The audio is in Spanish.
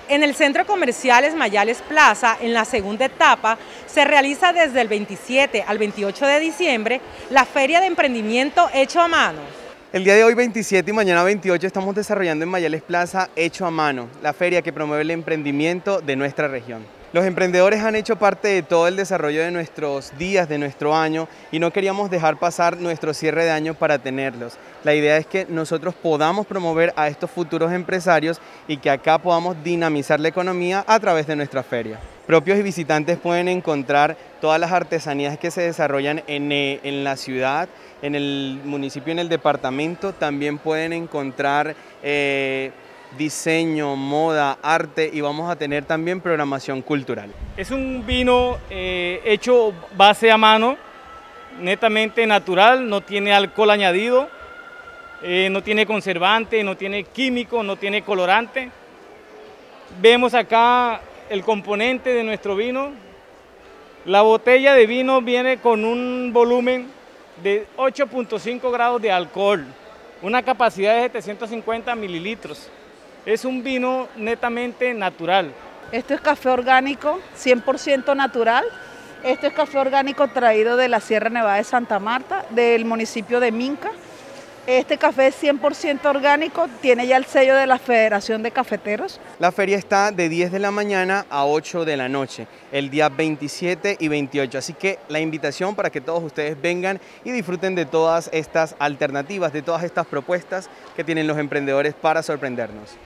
En el Centro Comercial Esmayales Plaza, en la segunda etapa, se realiza desde el 27 al 28 de diciembre la Feria de Emprendimiento Hecho a Mano. El día de hoy 27 y mañana 28 estamos desarrollando en Esmayales Plaza Hecho a Mano, la feria que promueve el emprendimiento de nuestra región. Los emprendedores han hecho parte de todo el desarrollo de nuestros días, de nuestro año, y no queríamos dejar pasar nuestro cierre de año para tenerlos. La idea es que nosotros podamos promover a estos futuros empresarios y que acá podamos dinamizar la economía a través de nuestra feria. Propios y visitantes pueden encontrar todas las artesanías que se desarrollan en la ciudad, en el municipio, en el departamento. También pueden encontrar diseño, moda, arte, y vamos a tener también programación cultural. Es un vino hecho base a mano, netamente natural, no tiene alcohol añadido, no tiene conservante, no tiene químico, no tiene colorante. Vemos acá el componente de nuestro vino. La botella de vino viene con un volumen de 8.5 grados de alcohol, una capacidad de 750 mililitros. Es un vino netamente natural. Esto es café orgánico, 100% natural. Esto es café orgánico traído de la Sierra Nevada de Santa Marta, del municipio de Minca. Este café es 100% orgánico, tiene ya el sello de la Federación de Cafeteros. La feria está de 10 de la mañana a 8 de la noche, el día 27 y 28. Así que la invitación para que todos ustedes vengan y disfruten de todas estas alternativas, de todas estas propuestas que tienen los emprendedores para sorprendernos.